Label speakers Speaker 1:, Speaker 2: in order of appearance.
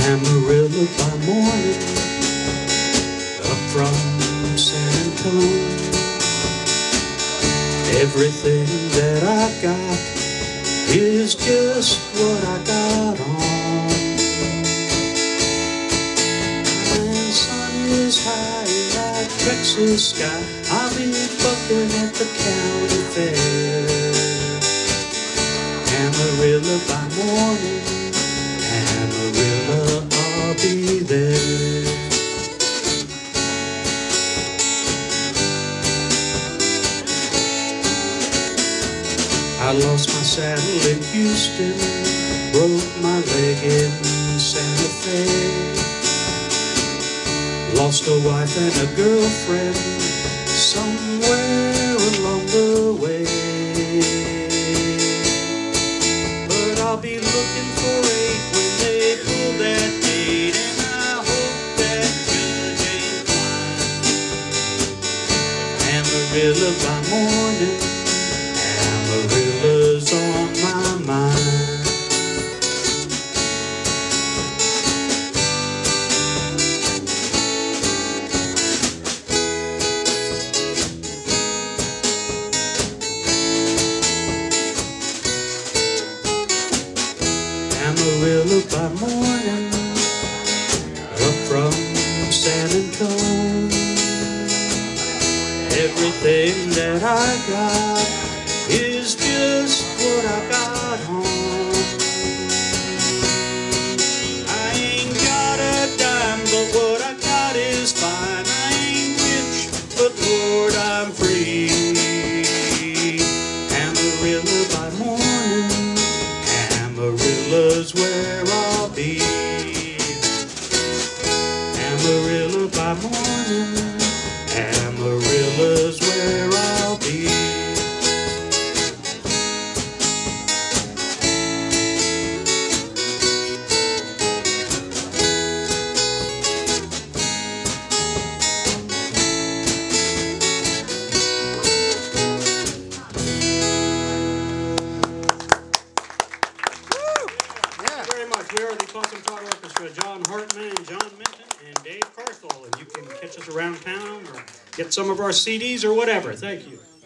Speaker 1: Amarillo by morning, up from San Antonio. Everything that I got is just what I got on. When sun is high like Texas sky, I'll be bucking at the county fair. Amarillo by morning, Amarillo, I'll be there. I lost my saddle in Houston, broke my leg in Santa Fe, lost a wife and a girlfriend somewhere along the way. But I'll be looking for 8 when they pull that date, and I hope that judge ain't blind. Amarillo by morning, Amarillo's on my mind. Amarillo by morning, up from San Antonio. Everything that I got is just what I got home. I ain't got a dime, but what I got is fine. I ain't rich, but Lord, I'm free. Amarillo by morning, Amarillo's where I'll be. Amarillo by morning, Amarillo's where I'll be. We are the Concentrado Orchestra, John Hartman and John Minton and Dave Carthel, and you can catch us around town or get some of our CDs or whatever. Thank you.